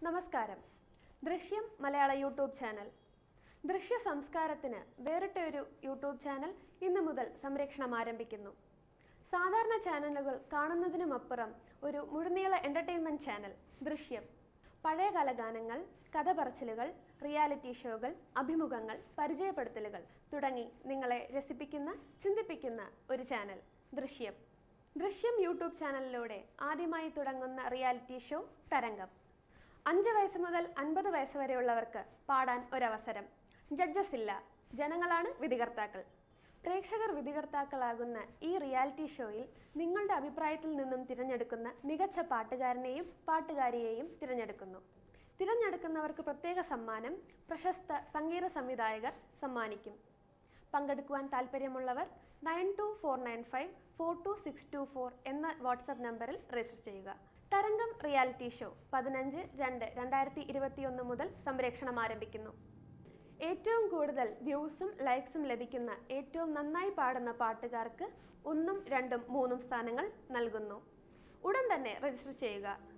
നമസ്കാരം. ദൃശ്യം മലയാള YouTube channel. ദൃശ്യ സംസ്കാരത്തിന് വേറിട്ടൊരു യൂട്യൂബ് ചാനൽ ഇന്നു മുതൽ സംരക്ഷണം ആരംഭിക്കുന്നു. സാധാരണ ചാനലുകൾ കാണുന്നതിനുമപ്പുറം ഒരു മുഴുനീള എൻ്റർടൈൻമെൻറ്റ് ചാനൽ ദൃശ്യം. പഴയകാല ഗാനങ്ങൾ, കഥ പറച്ചിലുകൾ, റിയാലിറ്റി ഷോകൾ, അഭിമുഖങ്ങൾ, പരിചയപ്പെടുത്തലുകൾ തുടങ്ങി നിങ്ങളെ രസിപ്പിക്കുന്ന, ചിന്തിപ്പിക്കുന്ന ഒരു ചാനൽ ദൃശ്യം. ദൃശ്യം യൂട്യൂബ് ചാനലിലൂടെ ആദ്യമായി തുടങ്ങുന്ന റിയാലിറ്റി ഷോ തരംഗം. 5 വയസ്സ് മുതൽ 50 വയസ്സ് വരെയുള്ളവർക്ക് പാടാൻ ഒരവസരം. ജഡ്ജസ് ഇല്ല, ജനങ്ങളാണ് വിധികർത്താക്കൾ. പ്രേക്ഷകർ വിധികർത്താക്കളാകുന്ന ഈ റിയാലിറ്റി ഷോയിൽ നിങ്ങളുടെ അഭിപ്രായത്തിൽ നിന്നും തിരഞ്ഞെടുക്കുന്ന മികച്ച പാട്ടുകാരനെയും പാട്ടുകാരിയെയും തിരഞ്ഞെടുക്കുന്നു. തിരഞ്ഞെടുക്കുന്നവർക്ക് പ്രത്യേക സമ്മാനം പ്രശസ്ത സംഗീത സംവിധായകർ സമ്മാനിക്കും. പങ്കെടുക്കുവാൻ താൽപ്പര്യമുള്ളവർ 9249542624 എന്ന വാട്സപ്പ് നമ്പറിൽ രജിസ്റ്റർ ചെയ്യുക. തരംഗം റിയാലിറ്റി ഷോ 15/2/2021 മുതൽ സംപ്രേഷണം ആരംഭിക്കുന്നു. ഏറ്റവും കൂടുതൽ വ്യൂസും ലൈക്സും ലഭിക്കുന്ന ഏറ്റവും നന്നായി പാടുന്ന പാട്ടുകാർക്ക് 1, 2, 3 സ്ഥാനങ്ങൾ നൽകുന്നു. ഉടൻ തന്നെ രജിസ്റ്റർ ചെയ്യുക.